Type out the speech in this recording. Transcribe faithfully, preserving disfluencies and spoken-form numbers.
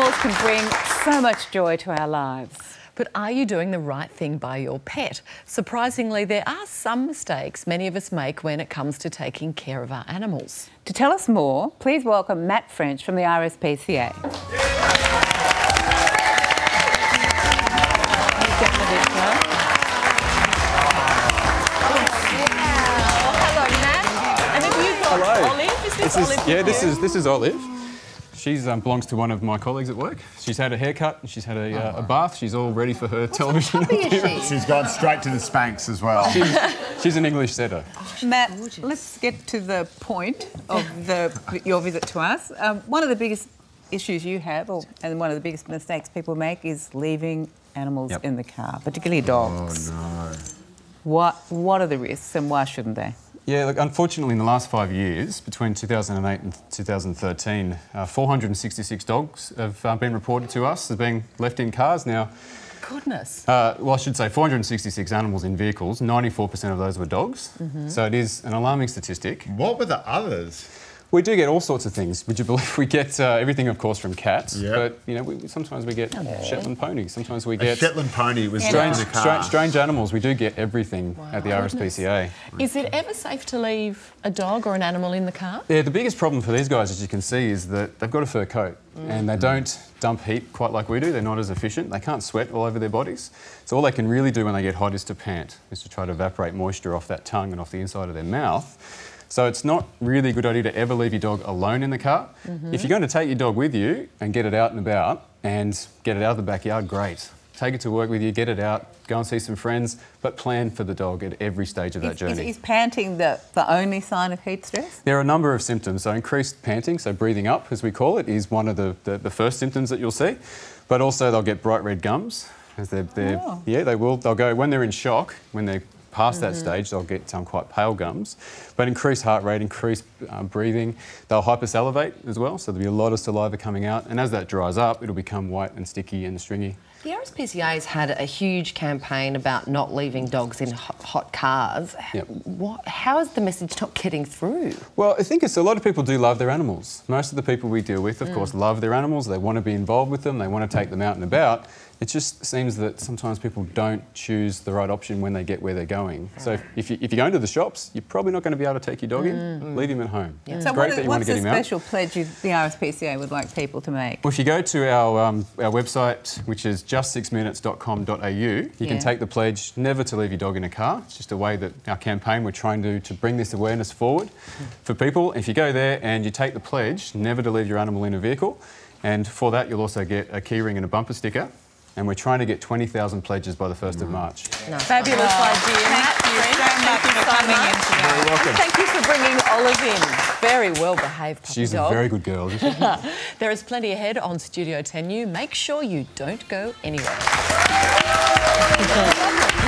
Animals can bring so much joy to our lives. But are you doing the right thing by your pet? Surprisingly, there are some mistakes many of us make when it comes to taking care of our animals. To tell us more, please welcome Matt French from the R S P C A. Hello. Olive? Is this, This is, Olive? yeah, this is this is Olive. She um, belongs to one of my colleagues at work. She's had a haircut and she's had a, uh, a bath. She's all ready for her television appearance. She's gone straight to the Spanx as well. She's, she's an English setter. Matt, let's get to the point of the, your visit to us. Um, one of the biggest issues you have, or, and one of the biggest mistakes people make, is leaving animals Yep. in the car, particularly dogs. Oh, no. What, what are the risks and why shouldn't they? Yeah, look, unfortunately, in the last five years, between two thousand eight and two thousand thirteen, uh, four hundred sixty-six dogs have uh, been reported to us as being left in cars. Now, Goodness. uh, well, I should say four hundred sixty-six animals in vehicles. ninety-four percent of those were dogs. Mm-hmm. So it is an alarming statistic. What were the others? We do get all sorts of things. Would you believe we get uh, everything, of course, from cats? Yep. But you know, we, sometimes we get Shetland ponies. Sometimes we A get Shetland pony was strange, in the car. strange, strange animals. We do get everything at the R S P C A. Is it ever safe to leave a dog or an animal in the car? Yeah, the biggest problem for these guys, as you can see, is that they've got a fur coat mm. and they don't dump heat quite like we do. They're not as efficient. They can't sweat all over their bodies. So all they can really do when they get hot is to pant, is to try to evaporate moisture off that tongue and off the inside of their mouth. So it's not really a good idea to ever leave your dog alone in the car. Mm-hmm. If you're going to take your dog with you and get it out and about and get it out of the backyard, great. Take it to work with you, get it out, go and see some friends, but plan for the dog at every stage of that Is, journey. is, is panting the, the only sign of heat stress? There are a number of symptoms. So increased panting, so breathing up, as we call it, is one of the, the, the first symptoms that you'll see. But also they'll get bright red gums. As they're, they're, Oh. Yeah, they will. They'll go, when they're in shock, when they're past that stage, they'll get um, quite pale gums. But increased heart rate, increased um, breathing. They'll hypersalivate as well, so there'll be a lot of saliva coming out. And as that dries up, it'll become white and sticky and stringy. The R S P C A has had a huge campaign about not leaving dogs in hot, hot cars. Yep. What, how is the message not getting through? Well, I think it's a lot of people do love their animals. Most of the people we deal with, of mm. course, love their animals. They want to be involved with them. They want to take them out and about. It just seems that sometimes people don't choose the right option when they get where they're going. So if, if, you, if you're going to the shops, you're probably not going to be able to take your dog mm. in. Leave him at home. Yeah. It's so great what, that you what's want to get the him out. special pledge you, the R S P C A would like people to make? Well, if you go to our, um, our website, which is just six minutes dot com dot a u, you yeah. can take the pledge never to leave your dog in a car. It's just a way that our campaign, we're trying to, to bring this awareness forward for people. If you go there and you take the pledge never to leave your animal in a vehicle, and for that you'll also get a keyring and a bumper sticker. And we're trying to get twenty thousand pledges by the first of March. No. Fabulous oh, idea. Thank you so much for coming in today. You're welcome. And thank you for bringing Olive in. Very well behaved puppy She's dog. a very good girl, isn't she? There is plenty ahead on Studio ten U. Make sure you don't go anywhere.